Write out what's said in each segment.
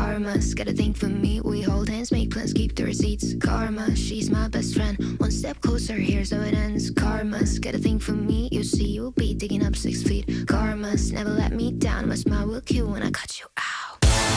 Karma's got a thing for me. We hold hands, make plans, keep the receipts. Karma, she's my best friend. One step closer, here's how it ends. Karma's got a thing for me. You see, you'll be digging up 6 feet. Karma's never let me down. My smile will kill when I cut you out.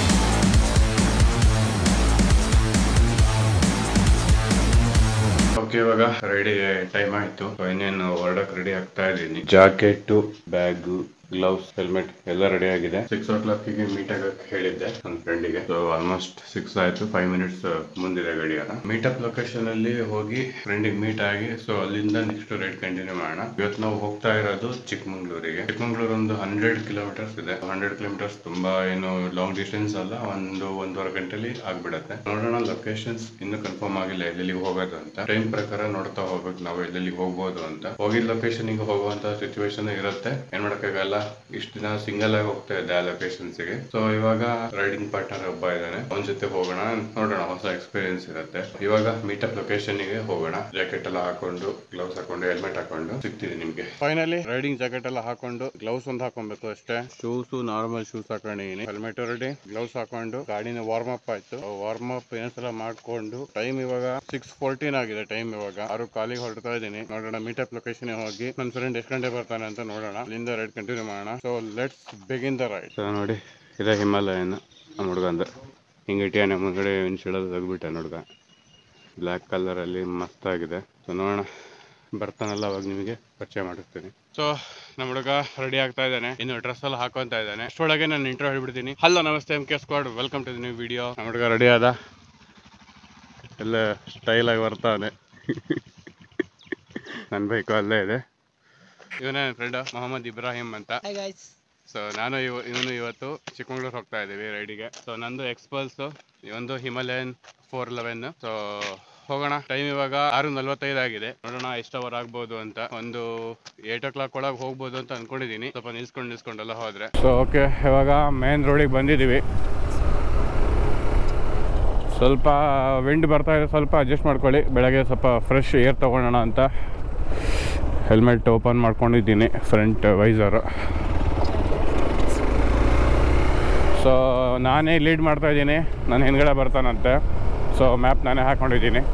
Okay, ಇವಾಗ ರೆಡಿಗೆ time ಆಯ್ತು. ಇನ್ನೇನು ಹೊರಡಕ್ ready ಆಗ್ತಾ ಇದ್ದೀನಿ. Jacket, bag, gloves, helmet ಎಲ್ಲ ready ಆಗಿದೆ. 6 o'clock meet ಆಗಕ್ಕೆ ಹೇಳಿದ್ದೆ ನನ್ನ ಫ್ರೆಂಡಿಗೆ. ಸೊ ಆಲ್ಮೋಸ್ಟ್ 6 ಆಯ್ತು. 5 minutes ಮುಂದಿದೆ ಗಡಿಯಾರ. ಮೀಟಪ್ ಲೊಕೇಶನ್ ಅಲ್ಲಿ ಹೋಗಿ ಫ್ರೆಂಡಿಗೆ ಮೀಟ್ ಆಗಿ ಸೊ ಅಲ್ಲಿಂದ ನೆಕ್ಸ್ಟ್ ರೈಡ್ ಕಂಟಿನ್ಯೂ ಮಾಡೋಣ. ಇವತ್ತು ನಾವು ಹೋಗ್ತಾ ಇರೋದು ಚಿಕ್ಕಮಂಗ್ಳೂರಿಗೆ. ಚಿಕ್ಕಮಂಗ್ಳೂರು ಒಂದು 100 kilometers ಇದೆ. 100 kilometers ತುಂಬಾ ಏನು ಲಾಂಗ್ ಡಿಸ್ಟೆನ್ಸ್ ಅಲ್ಲ. 1-1.5 ಗಂಟೆಲಿ ಆಗ್ಬಿಡತ್ತೆ. ನೋಡೋಣ, ಲೊಕೇಶನ್ಸ್ ಇನ್ನು ಕನ್ಫರ್ಮ್ ಆಗಿಲ್ಲ ಎಲ್ಲೆಲ್ಲಿ ಹೋಗೋದು ಅಂತ. ಟೈಮ್ ಪ್ರಕಾರ ನೋಡ್ತಾ ಹೋಗ್ಬೇಕು ನಾವು ಎಲ್ಲೆಲ್ಲಿ ಹೋಗ್ಬೋದು ಅಂತ. ಹೋಗಿದ್ ಲೊಕೇಶನ್ ಗೆ ಹೋಗುವಂತ ಸಿಚುವೇಶನ್ ಇರುತ್ತೆ. ಏನ್ ಮಾಡಕ್ಕಾಗಲ್ಲ. ಇಷ್ಟು ದಿನ ಸಿಂಗಲ್ ಆಗಿ ಹೋಗ್ತಾ ಇದ್ದೆ ಆ ಲೊಕೇಶನ್ಸ್ ಗೆ. ಸೊ ಇವಾಗ ರೈಡಿಂಗ್ ಪಾರ್ಟ್ನರ್ ಒಬ್ಬ ಇದ್ದಾನೆ, ಅವನ ಜೊತೆ ಹೋಗೋಣ. ನೋಡೋಣ, ಹೊಸ ಎಕ್ಸ್ಪೀರಿಯನ್ಸ್ ಇರುತ್ತೆ. ಇವಾಗ ಮೀಟಪ್ ಲೊಕೇಶನ್ ಗೆ ಹೋಗೋಣ. ಜಾಕೆಟ್ ಎಲ್ಲ ಹಾಕೊಂಡು, ಗ್ಲೌಸ್ ಹಾಕೊಂಡು, ಹೆಲ್ಮೆಟ್ ಹಾಕೊಂಡು ಸಿಗ್ತೀನಿ ನಿಮ್ಗೆ. ಫೈನಲಿ ರೈಡಿಂಗ್ ಜಾಕೆಟ್ ಎಲ್ಲ ಹಾಕೊಂಡು, ಗ್ಲೌಸ್ ಒಂದು ಹಾಕೊಬೇಕು ಅಷ್ಟೇ. ಶೂಸ್ ನಾರ್ಮಲ್ ಶೂಸ್ ಹಾಕೊಂಡಿದೀನಿ. ಹೆಲ್ಮೆಟ್ ರೆಡಿ, ಗ್ಲೌಸ್ ಹಾಕೊಂಡು ಗಾಡಿನ ವಾರ್ಮ್ ಅಪ್ ಆಯ್ತು. ವಾರ್ಮ್ ಅಪ್ ಏನ್ಸಲ ಮಾಡ್ಕೊಂಡು ಟೈಮ್ ಇವಾಗ 6:14 ಆಗಿದೆ. ಟೈಮ್ ಇವಾಗ 6 ಕಾಲಿಗೆ ಹೊರಡ್ತಾ ಇದ್ದೀನಿ. ನೋಡೋಣ ಮೀಟಪ್ ಲೊಕೇಶನ್ ಹೋಗಿ ನನ್ನ ಫ್ರೆಂಡ್ ಎಷ್ಟು ಗಂಟೆ ಬರ್ತಾನೆ ಅಂತ ನೋಡೋಣ. ಅಲ್ಲಿಂದ ರೈಡ್ ಕಂಟಿನ್ಯೂ ಮಾಡೋಣ. So let's begin the ride. So ನೋಡಿ, ಇದೇ ಹಿಮಾಲಯನ ನಮ್ಮ ಹುಡುಗ ಅಂದ ಹಿಂಗೆ ಇಟ್ಟಿಯಾನೆ ಮುಂದ್ಗಡೆ ಇನ್ಶಿಡಲ್ ತೆಗ್ಬಿಟ್ಟೆ ಹುಡುಗ. ಬ್ಲ್ಯಾಕ್ ಕಲರ್ ಅಲ್ಲಿ ಮಸ್ತ್ ಆಗಿದೆ. ಸೊ ನೋಡೋಣ, ಬರ್ತಾನಲ್ಲ ಅವಾಗ ನಿಮಗೆ ಪರಿಚಯ ಮಾಡಿಸ್ತೀನಿ. ಸೊ ನಮ್ಮ ಹುಡುಗ ರೆಡಿ ಆಗ್ತಾ ಇದ್ದಾನೆ. ಇನ್ನು ಡ್ರೆಸ್ ಎಲ್ಲ ಹಾಕೊಂತ ಇದ್ದಾನೆ. ಅಷ್ಟೊಳಗೆ ನಾನು ಇಂಟ್ರೋ ಹೇಳ್ಬಿಡ್ತೀನಿ. ಹಲೋ, ನಮಸ್ತೆ, MK Squad, welcome to the new video. ನಮ್ಮ ಹುಡುಗ ರೆಡಿ ಆದ, ಎಲ್ಲ ಸ್ಟೈಲ್ ಆಗಿ ಬರ್ತಾನೆ. ನನ್ನ ಬೈಕು ಅಲ್ಲೇ ಇದೆ. ಇವನೇ ನನ್ನ ಫ್ರೆಂಡ್ ಮೊಹಮ್ಮದ್ ಇಬ್ರಾಹಿಂ ಅಂತ. ಸೊ ನಾನು ಇವನು ಇವತ್ತು ಚಿಕ್ಕಮಂಗ್ಳೂರು ಹೋಗ್ತಾ ಇದ್ದೀವಿ ರೈಡಿಗೆ. ಸೊ ನಂದು ಎಕ್ಸ್ಪಲ್ಸ್, ಇವೊಂದು ಹಿಮಾಲಯನ್ 411. ಸೊ ಹೋಗೋಣ. ಟೈಮ್ ಇವಾಗ 6:45 ಆಗಿದೆ. ನೋಡೋಣ ಎಷ್ಟು ಅವರ್ ಆಗ್ಬೋದು ಅಂತ. ಒಂದು 8 o'clock ಒಳಗೆ ಹೋಗ್ಬೋದು ಅಂತ ಅನ್ಕೊಂಡಿದೀನಿ. ಸ್ವಲ್ಪ ನಿಲ್ಸ್ಕೊಂಡೆಲ್ಲ ಹೋದ್ರೆ. ಸೊ ಓಕೆ, ಇವಾಗ ಮೇನ್ ರೋಡಿಗೆ ಬಂದಿದ್ದೀವಿ. ಸ್ವಲ್ಪ ವಿಂಡ್ ಬರ್ತಾ ಇದೆ, ಸ್ವಲ್ಪ ಅಡ್ಜಸ್ಟ್ ಮಾಡ್ಕೊಳ್ಳಿ. ಬೆಳಗ್ಗೆ ಸ್ವಲ್ಪ ಫ್ರೆಶ್ ಏರ್ ತೊಗೊಳ್ಳೋಣ ಅಂತ ಹೆಲ್ಮೆಟ್ ಓಪನ್ ಮಾಡ್ಕೊಂಡಿದ್ದೀನಿ, ಫ್ರಂಟ್ ವೈಸರು. ಸೊ ನಾನೇ ಲೀಡ್ ಮಾಡ್ತಾ ಇದ್ದೀನಿ, ನನ್ನ ಹಿಂದ್ಗಡೆ ಬರ್ತಾನಂತೆ. ಸೊ ಮ್ಯಾಪ್ ನಾನೇ ಹಾಕ್ಕೊಂಡಿದ್ದೀನಿ.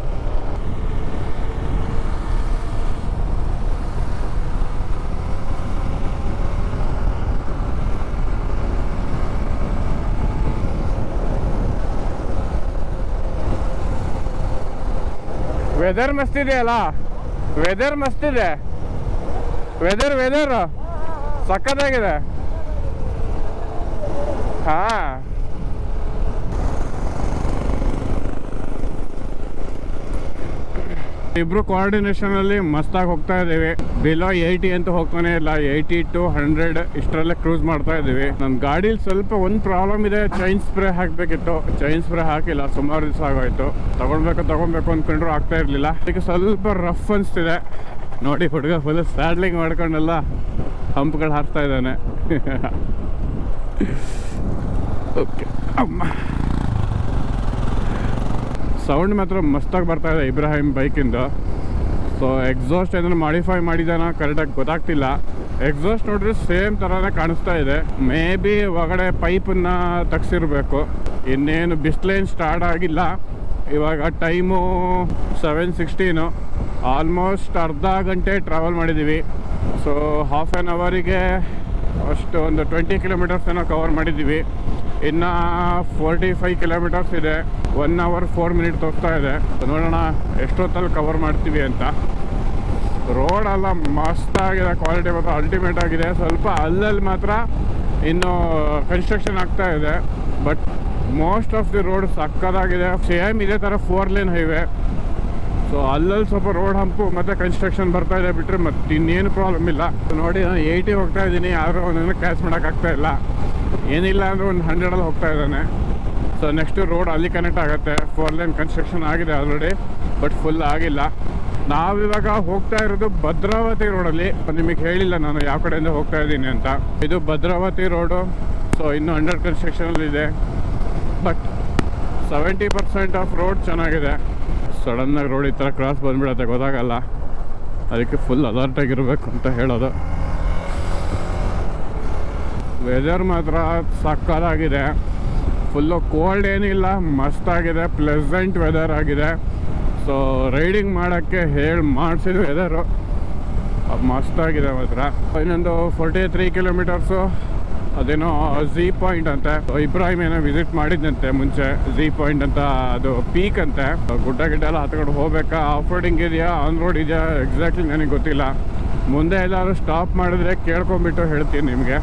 ವೆದರ್ ಮಸ್ತ್ ಇದೆ ಅಲ್ಲ, ವೆದರ್ ಮಸ್ತ್ ಇದೆ. ವೆದರ್ ಸಕ್ಕತ್ತಾಗಿದೆ. ಹಾ, ಇಬ್ರು ಕೋಆರ್ಡಿನೇಷನ್ ಅಲ್ಲಿ ಮಸ್ತಾಗಿ ಹೋಗ್ತಾ ಇದ್ದೀವಿ. ಬಿಲೋ 80 ಅಂತ ಹೋಗ್ತಾನೆ ಇಲ್ಲ, 80 to 100 ಇಷ್ಟರಲ್ಲೇ ಕ್ರೂಸ್ ಮಾಡ್ತಾ ಇದ್ದೀವಿ. ನನ್ನ ಗಾಡೀಲಿ ಸ್ವಲ್ಪ ಒಂದು ಪ್ರಾಬ್ಲಮ್ ಇದೆ. ಚೈನ್ ಸ್ಪ್ರೇ ಹಾಕಬೇಕಿತ್ತು, ಚೈನ್ ಸ್ಪ್ರೇ ಹಾಕಿಲ್ಲ. ಸುಮಾರು ದಿವಸ ಆಗೋಯ್ತು. ತಗೊಳ್ಬೇಕು ಅಂದ್ಕೊಂಡ್ರು ಆಗ್ತಾ ಇರಲಿಲ್ಲ. ಅದಕ್ಕೆ ಸ್ವಲ್ಪ ರಫ್ ಅನಿಸ್ತಿದೆ. ನೋಡಿ, ಹುಡುಗ ಫುಲ್ ಸ್ಯಾಡ್ಲಿಂಗ್ ಮಾಡ್ಕೊಂಡೆಲ್ಲ ಹಂಪ್ಗಳು ಹಾಕ್ತಾ ಇದ್ದಾನೆ. ಓಕೆ, ಅಮ್ಮ ಸೌಂಡ್ ಮಾತ್ರ ಮಸ್ತಾಗಿ ಬರ್ತಾ ಇದೆ ಇಬ್ರಾಹಿಂ ಬೈಕಿಂದ. ಸೊ ಎಕ್ಸಾಸ್ಟ್ ಏನಾದ್ರು ಮಾಡಿಫೈ ಮಾಡಿದಾನ ಕರೆಕ್ಟಾಗಿ ಗೊತ್ತಾಗ್ತಿಲ್ಲ. ಎಕ್ಸಾಸ್ಟ್ ನೋಡ್ರೆ ಸೇಮ್ ಥರನೇ ಕಾಣಿಸ್ತಾ ಇದೆ. ಮೇ ಬಿ ಒಳಗಡೆ ಪೈಪನ್ನು ತೆಗ್ಸಿರ್ಬೇಕು. ಇನ್ನೇನು ಬಿಸಿಲೇನು ಸ್ಟಾರ್ಟ್ ಆಗಿಲ್ಲ. ಇವಾಗ ಟೈಮು 7:16. ಆಲ್ಮೋಸ್ಟ್ ಅರ್ಧ ಗಂಟೆ ಟ್ರಾವೆಲ್ ಮಾಡಿದ್ದೀವಿ. ಸೊ ಹಾಫ್ ಆನ್ ಅವರಿಗೆ ಅಷ್ಟು ಒಂದು 20 kilometers ಏನೋ ಕವರ್ ಮಾಡಿದ್ದೀವಿ. ಇನ್ನು 45 kilometers ಇದೆ. 1 hour 4 minutes ತೋರಿಸ್ತಾ ಇದೆ. ನೋಡೋಣ ಎಷ್ಟೊತ್ತಲ್ಲಿ ಕವರ್ ಮಾಡ್ತೀವಿ ಅಂತ. ರೋಡೆಲ್ಲ ಮಸ್ತಾಗಿದೆ, ಕ್ವಾಲಿಟಿ ಮಾತ್ರ ಅಲ್ಟಿಮೇಟ್ ಆಗಿದೆ. ಸ್ವಲ್ಪ ಅಲ್ಲಲ್ಲಿ ಮಾತ್ರ ಇನ್ನು ಕನ್ಸ್ಟ್ರಕ್ಷನ್ ಆಗ್ತಾ ಇದೆ. But most of the road ಸಕ್ಕದಾಗಿದೆ. ಸೇಮ್ ಇದೇ ಥರ 4 lane ಹೈವೇ. ಸೊ ಅಲ್ಲಲ್ಲಿ ಸ್ವಲ್ಪ ರೋಡ್ ಹಂಪು ಮತ್ತು ಕನ್ಸ್ಟ್ರಕ್ಷನ್ ಬರ್ತಾ ಇದೆ ಬಿಟ್ಟರೆ ಮತ್ತೆ ಇನ್ನೇನು ಪ್ರಾಬ್ಲಮ್ ಇಲ್ಲ. ನೋಡಿ, ನಾನು 80 ಹೋಗ್ತಾ ಇದ್ದೀನಿ. ಯಾರು ಒಂದನ್ನು ಕ್ಯಾಚ್ ಮಾಡೋಕ್ಕಾಗ್ತಾ ಇಲ್ಲ. ಏನಿಲ್ಲ ಅಂದರೆ ಒಂದು 100 ಹೋಗ್ತಾ ಇದ್ದಾನೆ. ಸೊ ನೆಕ್ಸ್ಟ್ ರೋಡ್ ಅಲ್ಲಿ ಕನೆಕ್ಟ್ ಆಗುತ್ತೆ. 4 lane ಕನ್ಸ್ಟ್ರಕ್ಷನ್ ಆಗಿದೆ ಆಲ್ರೆಡಿ, ಬಟ್ ಫುಲ್ ಆಗಿಲ್ಲ. ನಾವಿವಾಗ ಹೋಗ್ತಾ ಇರೋದು ಭದ್ರಾವತಿ ರೋಡಲ್ಲಿ. ನಿಮಗೆ ಹೇಳಿಲ್ಲ ನಾನು ಯಾವ ಕಡೆಯಿಂದ ಹೋಗ್ತಾ ಇದ್ದೀನಿ ಅಂತ. ಇದು ಭದ್ರಾವತಿ ರೋಡು. ಸೊ ಇನ್ನೂ ಅಂಡರ್ ಕನ್ಸ್ಟ್ರಕ್ಷನಲ್ಲಿದೆ. ಬಟ್ 70% ಆಫ್ ರೋಡ್ ಚೆನ್ನಾಗಿದೆ. ಸಡನ್ನಾಗಿ ರೋಡ್ ಈ ಥರ ಕ್ರಾಸ್ ಬಂದುಬಿಡುತ್ತೆ, ಗೊತ್ತಾಗಲ್ಲ. ಅದಕ್ಕೆ ಫುಲ್ ಅಲರ್ಟಾಗಿರಬೇಕು ಅಂತ ಹೇಳೋದು. ವೆದರ್ ಮಾತ್ರ ಸಕ್ಕತ್ತಾಗಿದೆ. ಫುಲ್ಲು ಕೋಲ್ಡ್ ಏನಿಲ್ಲ, ಮಸ್ತಾಗಿದೆ, ಪ್ಲೆಸೆಂಟ್ ವೆದರ್ ಆಗಿದೆ. ಸೊ ರೈಡಿಂಗ್ ಮಾಡೋಕ್ಕೆ ಮಾಡಿಸಿದ ವೆದರು ಮಸ್ತಾಗಿದೆ ಮಾತ್ರ. ಇನ್ನೊಂದು 43 ಕಿಲೋಮೀಟರ್ಸು ಅದೇನೋ ಝೀ ಪಾಯಿಂಟ್ ಅಂತೆ. ಇಬ್ರಾಹಿಂ ಏನೋ ವಿಸಿಟ್ ಮಾಡಿದ್ದಂತೆ ಮುಂಚೆ. ಝೀ ಪಾಯಿಂಟ್ ಅಂತ ಅದು ಪೀಕ್ ಅಂತೆ. ಗುಡ್ಡ ಗಿಡ್ಡ ಎಲ್ಲ ಹತ್ಕೊಂಡು ಹೋಗ್ಬೇಕಾ, ಆಫ್ ರೋಡಿಂಗ್ ಇದೆಯಾ ಆನ್ ರೋಡ್ ಇದೆಯಾ ಎಕ್ಸಾಕ್ಟ್ಲಿ ನನಗೆ ಗೊತ್ತಿಲ್ಲ. ಮುಂದೆ ಎಲ್ಲರೂ ಸ್ಟಾಪ್ ಮಾಡಿದ್ರೆ ಕೇಳ್ಕೊಂಬಿಟ್ಟು ಹೇಳ್ತೀನಿ ನಿಮಗೆ.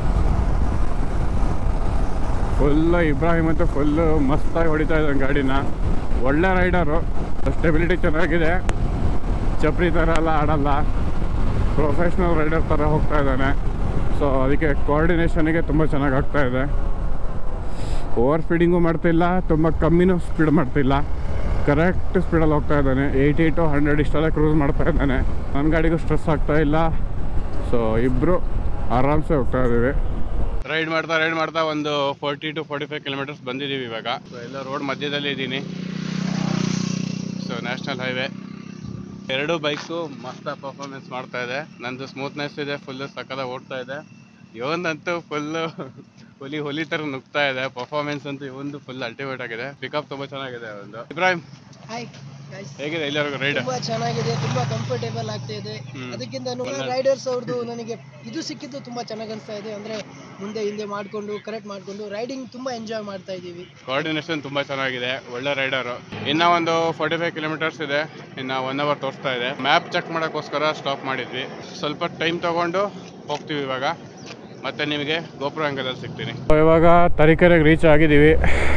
ಫುಲ್ಲು ಇಬ್ರಾಹಿಂ ಅಂತ ಫುಲ್ಲು ಮಸ್ತಾಗಿ ಹೊಡಿತಾ ಇದ್ದಾನೆ ಗಾಡಿನ. ಒಳ್ಳೆ ರೈಡರು, ಸ್ಟೆಬಿಲಿಟಿ ಚೆನ್ನಾಗಿದೆ, ಚಪ್ರಿ ಥರ ಎಲ್ಲ ಆಡಲ್ಲ, ಪ್ರೊಫೆಷ್ನಲ್ ರೈಡರ್ ಥರ ಹೋಗ್ತಾ ಇದ್ದಾನೆ. ಸೊ ಅದಕ್ಕೆ ಕೋಆರ್ಡಿನೇಷನಿಗೆ ತುಂಬ ಚೆನ್ನಾಗಿ ಆಗ್ತಾ ಇದೆ. ಓವರ್ ಸ್ಪೀಡಿಂಗು ಮಾಡ್ತಿಲ್ಲ, ತುಂಬ ಕಮ್ಮಿನೂ ಸ್ಪೀಡ್ ಮಾಡ್ತಿಲ್ಲ, ಕರೆಕ್ಟ್ ಸ್ಪೀಡಲ್ಲಿ ಹೋಗ್ತಾ ಇದ್ದಾನೆ. 80 to 100 ಇಷ್ಟೆಲ್ಲ ಕ್ರೂಸ್ ಮಾಡ್ತಾ ಇದ್ದಾನೆ. ನನ್ನ ಗಾಡಿಗೂ ಸ್ಟ್ರೆಸ್ ಆಗ್ತಾ ಇಲ್ಲ. ಸೊ ಇಬ್ಬರು ಆರಾಮ್ಸೆ ಹೋಗ್ತಾ ಇದ್ದೀವಿ. ರೈಡ್ ಮಾಡ್ತಾ ಒಂದು 40 to 45 ಕಿಲೋಮೀಟರ್ಸ್ ಬಂದಿದ್ದೀವಿ ಇವಾಗ. ಸೊ ಎಲ್ಲ ರೋಡ್ ಮಧ್ಯದಲ್ಲಿ ಇದ್ದೀನಿ. ಸೊ ನ್ಯಾಷನಲ್ ಹೈವೇ, ಎರಡು ಬೈಕ್ಸು ಮಸ್ತಾಗಿ ಪರ್ಫಾರ್ಮೆನ್ಸ್ ಮಾಡ್ತಾ ಇದೆ. ನಂದು ಸ್ಮೂತ್ನೆಸ್ ಇದೆ, ಫುಲ್ಲು ಸಕ್ಕದಾಗಿ ಓಡ್ತಾ ಇದೆ. ಇವನಂತೂ ಫುಲ್ಲು ಹುಲಿ ಥರ ನುಗ್ತಾ ಇದೆ. ಪರ್ಫಾರ್ಮೆನ್ಸ್ ಅಂತೂ ಇವೊಂದು ಫುಲ್ ಅಲ್ಟಿಮೇಟ್ ಆಗಿದೆ. ಪಿಕಪ್ ತುಂಬ ಚೆನ್ನಾಗಿದೆ ಒಂದು. ಇಬ್ರಾಹಿಂ ಹೇಗಿದೆ ಎಲ್ಲರಿಗೂ ರೈಡ್? ತುಂಬಾ ಚೆನ್ನಾಗಿದೆ, ತುಂಬಾ ಕಂಫರ್ಟೇಬಲ್ ಆಗ್ತಾ ಇದೆ. ಅದಕ್ಕಿಂತ ರೈಡರ್ಸ್ ಅವ್ರದ್ದು ನನಗೆ ಇದು ಸಿಕ್ಕಿದ್ದು ತುಂಬಾ ಚೆನ್ನಾಗಿ ಅನಿಸ್ತಾ ಇದೆ. ಅಂದ್ರೆ ಮುಂದೆ ಹಿಂದೆ ಮಾಡ್ಕೊಂಡು ಕರೆಕ್ಟ್ ಮಾಡ್ಕೊಂಡು ರೈಡಿಂಗ್ ತುಂಬಾ ಎಂಜಾಯ್ ಮಾಡ್ತಾ ಇದೀವಿ. ಕೋಆರ್ಡಿನೇಷನ್ ತುಂಬಾ ಚೆನ್ನಾಗಿದೆ, ಒಳ್ಳೆ ರೈಡರು. ಇನ್ನ ಒಂದು 45 ಕಿಲೋಮೀಟರ್ಸ್ ಇದೆ, ಇನ್ನ 1 hour ತೋರಿಸ್ತಾ ಇದೆ. ಮ್ಯಾಪ್ ಚೆಕ್ ಮಾಡೋಕ್ಕೋಸ್ಕರ ಸ್ಟಾಪ್ ಮಾಡಿದ್ವಿ. ಸ್ವಲ್ಪ ಟೈಮ್ ತಗೊಂಡು ಹೋಗ್ತೀವಿ ಇವಾಗ. ಮತ್ತೆ ನಿಮಗೆ ಗೋಪುರ ಅಂಗಲಲ್ಲಿ ಸಿಗ್ತೀನಿ. ಇವಾಗ ತರೀಕೆರೆಗೆ ರೀಚ್ ಆಗಿದ್ದೀವಿ.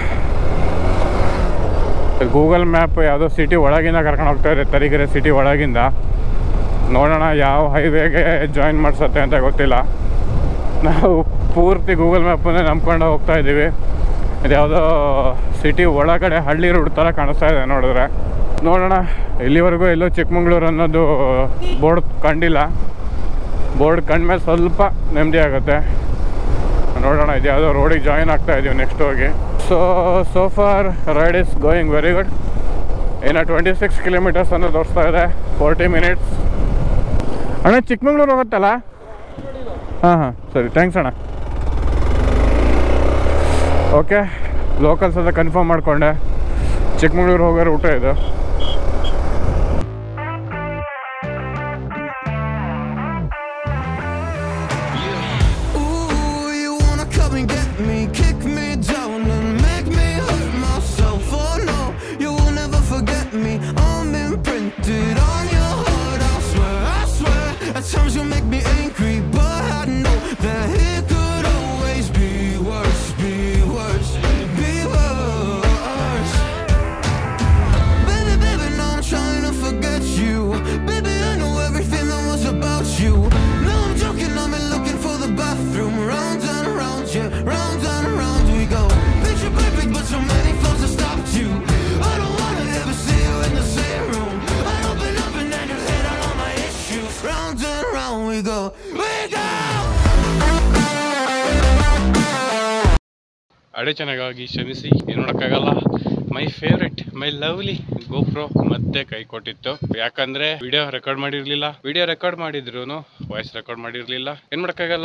ಗೂಗಲ್ ಮ್ಯಾಪ್ ಯಾವುದೋ ಸಿಟಿ ಒಳಗಿಂದ ಕರ್ಕೊಂಡು ಹೋಗ್ತಾ ಇದೆ, ತರೀಕೆರೆ ಸಿಟಿ ಒಳಗಿಂದ. ನೋಡೋಣ ಯಾವ ಹೈವೇಗೆ ಜಾಯಿನ್ ಮಾಡಿಸುತ್ತೆ ಅಂತ ಗೊತ್ತಿಲ್ಲ. ನಾವು ಪೂರ್ತಿ ಗೂಗಲ್ ಮ್ಯಾಪನ್ನೇ ನಂಬ್ಕೊಂಡು ಹೋಗ್ತಾ ಇದ್ದೀವಿ. ಇದು ಯಾವುದೋ ಸಿಟಿ ಒಳಗಡೆ ಹಳ್ಳಿ ರೂಟ್ ಥರ ಕಾಣಿಸ್ತಾ ಇದೆ ನೋಡಿದ್ರೆ. ನೋಡೋಣ, ಇಲ್ಲಿವರೆಗೂ ಎಲ್ಲೋ ಚಿಕ್ಕಮಂಗ್ಳೂರು ಅನ್ನೋದು ಬೋರ್ಡ್ ಕಂಡಿಲ್ಲ. ಬೋರ್ಡ್ ಕಂಡ್ಮೇಲೆ ಸ್ವಲ್ಪ ನೆಮ್ಮದಿ ಆಗುತ್ತೆ. ನೋಡೋಣ, ಇದು ಯಾವುದೋ ರೋಡಿಗೆ ಜಾಯಿನ್ ಆಗ್ತಾ ಇದ್ದೀವಿ ನೆಕ್ಸ್ಟ್ ಹೋಗಿ. So far ride is going very good. ಇನ್ನು 26 ಕಿಲೋಮೀಟರ್ಸ್ ಅನ್ನೋ ತೋರಿಸ್ತಾ ಇದೆ, 40 minutes. ಅಣ್ಣ ಚಿಕ್ಕಮಂಗ್ಳೂರು ಹೋಗುತ್ತಲ್ಲ? ಹಾಂ ಸರಿ, ಥ್ಯಾಂಕ್ಸ್ ಅಣ್ಣ. ಓಕೆ, ಲೋಕಲ್ಸ್ ಅಂತ ಕನ್ಫರ್ಮ್ ಮಾಡಿಕೊಂಡೆ. ಚಿಕ್ಕಮಂಗ್ಳೂರು ಹೋಗೋ ರೂಟ ಇದು. ಅಡಚಣೆಗಾಗಿ ಕ್ಷಮಿಸಿ, ಏನು ಮಾಡೋಕ್ಕಾಗಲ್ಲ. My favourite, my lovely GoPro ಮತ್ತೆ ಕೈ ಕೊಟ್ಟಿತ್ತು. ಯಾಕಂದ್ರೆ ವಿಡಿಯೋ ರೆಕಾರ್ಡ್ ಮಾಡಿದ್ರು ವಾಯ್ಸ್ ರೆಕಾರ್ಡ್ ಮಾಡಿರ್ಲಿಲ್ಲ. ಏನ್ ಮಾಡೋಕ್ಕಾಗಲ್ಲ,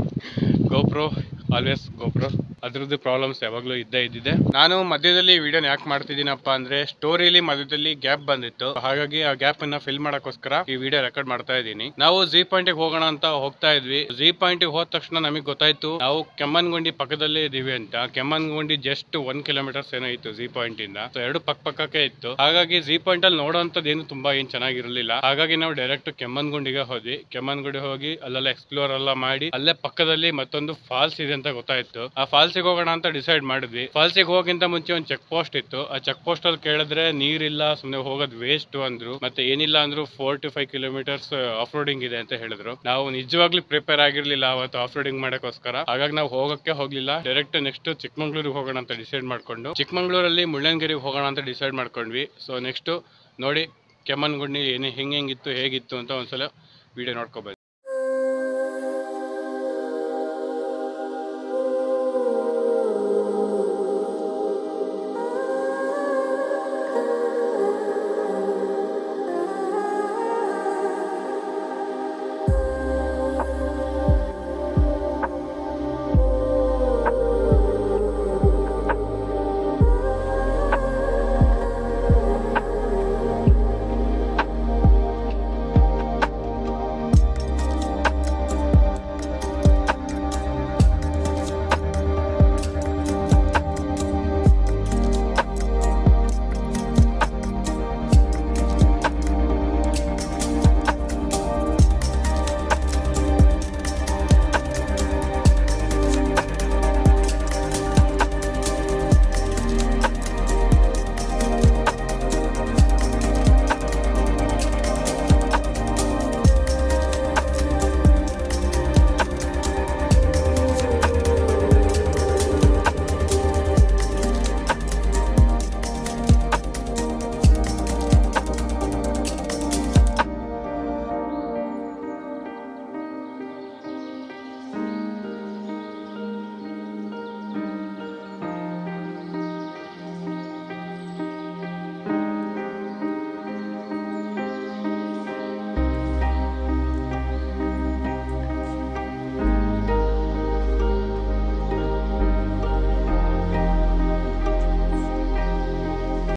ಗೋಪ್ರೋ ಆಲ್ವೇಸ್ ಗೋಪ್ರೋ. ಅದ್ರದ್ದು ಪ್ರಾಬ್ಲಮ್ಸ್ ಯಾವಾಗಲೂ ಇದ್ದಿದೆ. ನಾನು ಮಧ್ಯದಲ್ಲಿ ವಿಡಿಯೋನ ಯಾಕೆ ಮಾಡ್ತಿದ್ದೀನಪ್ಪ ಅಂದ್ರೆ, ಸ್ಟೋರಿಲಿ ಮಧ್ಯದಲ್ಲಿ ಗ್ಯಾಪ್ ಬಂದಿತ್ತು. ಹಾಗಾಗಿ ಆ ಗ್ಯಾಪ್ ಅನ್ನ ಫಿಲ್ ಮಾಡೋಕ್ಕೋಸ್ಕರ ಈ ವಿಡಿಯೋ ರೆಕಾರ್ಡ್ ಮಾಡ್ತಾ ಇದ್ದೀನಿ. ನಾವು ಝೀ ಪಾಯಿಂಟ್ ಗೆ ಹೋಗೋಣ ಅಂತ ಹೋಗ್ತಾ ಇದ್ವಿ. ಝೀ ಪಾಯಿಂಟ್ ಗೆ ಹೋದ ತಕ್ಷಣ ನಮಗೆ ಗೊತ್ತಾಯ್ತು ನಾವು ಕೆಮ್ಮನ್ಗುಂಡಿ ಪಕ್ಕದಲ್ಲೇ ಇದೀವಿ ಅಂತ. ಕೆಮ್ಮನ್ಗುಂಡಿ ಜಸ್ಟ್ 1 ಕಿಲೋಮೀಟರ್ಸ್ ಏನೋ ಇತ್ತು ಝೀ ಪಾಯಿಂಟ್ ಇಂದ. ಸೊ ಎರಡು ಪಕ್ಕಕ್ಕೆ ಇತ್ತು. ಹಾಗಾಗಿ ಝೀ ಪಾಯಿಂಟ್ ಅಲ್ಲಿ ನೋಡೋಂಥದ್ದು ಏನು ತುಂಬಾ ಏನ್ ಚೆನ್ನಾಗಿರ್ಲಿಲ್ಲ. ಹಾಗಾಗಿ ನಾವು ಡೈರೆಕ್ಟ್ ಕೆಮ್ಮನ್ಗುಂಡಿಗೆ ಹೋದ್ವಿ. ಕೆಮ್ಮನ್ಗುಂಡಿ ಹೋಗಿ ಅಲ್ಲೆಲ್ಲ ಎಕ್ಸ್ಪ್ಲೋರ್ ಎಲ್ಲ ಮಾಡಿ, ಅಲ್ಲೇ ಪಕ್ಕದಲ್ಲಿ ಮತ್ತೊಂದು ಫಾಲ್ಸ್ ಇದೆ ಅಂತ ಗೊತ್ತಾಯ್ತು. ಆ ಫಾಲ್ಸಿಗೆ ಹೋಗೋಣ ಅಂತ ಡಿಸೈಡ್ ಮಾಡಿದ್ವಿ. ಫಾಲ್ಸಿಗೆ ಹೋಗಿಂತ ಮುಂಚೆ ಒಂದು ಚೆಕ್ ಪೋಸ್ಟ್ ಇತ್ತು. ಆ ಚೆಕ್ ಪೋಸ್ಟ್ ಅಲ್ಲಿ ಕೇಳಿದ್ರೆ ನೀರಿಲ್ಲ, ಸುಮ್ಮನೆ ಹೋಗೋದು ವೇಸ್ಟ್ ಅಂದ್ರು. ಮತ್ತೆ ಏನಿಲ್ಲ ಅಂದ್ರು 4 to 5 ಕಿಲೋಮೀಟರ್ಸ್ ಆಫ್ ರೋಡಿಂಗ್ ಇದೆ ಅಂತ ಹೇಳಿದ್ರು. ನಾವು ನಿಜವಾಗ್ಲೂ ಪ್ರಿಪೇರ್ ಆಗಿರ್ಲಿಲ್ಲ ಅವತ್ತು ಆಫ್ ರೋಡಿಂಗ್ ಮಾಡೋಕ್ಕೋಸ್ಕರ. ಹಾಗಾಗಿ ನಾವು ಹೋಗಲ್ಲ, ಡೈರೆಕ್ಟ್ ನೆಕ್ಸ್ಟ್ ಚಿಕ್ಕಮಂಗ್ಳೂರಿಗೆ ಹೋಗೋಣ ಅಂತ ಡಿಸೈಡ್ ಮಾಡ್ಕೊಂಡು ಚಿಕ್ಕಮಂಗ್ಳೂರಲ್ಲಿ ಮುಳ್ಳಯ್ಯನಗಿರಿಗೆ ಹೋಗೋಣ ಅಂತ ಡಿಸೈಡ್ ಮಾಡ್ಕೊಂಡ್ವಿ. ಸೊ ನೆಕ್ಸ್ಟ್ ನೋಡಿ ಕೆಮ್ಮನ್ಗುಂಡಿ ಹೆಂಗಿತ್ತು ಹೇಗಿತ್ತು ಅಂತ ಒಂದ್ಸಲ ವಿಡಿಯೋ ನೋಡ್ಕೋಬಹುದು.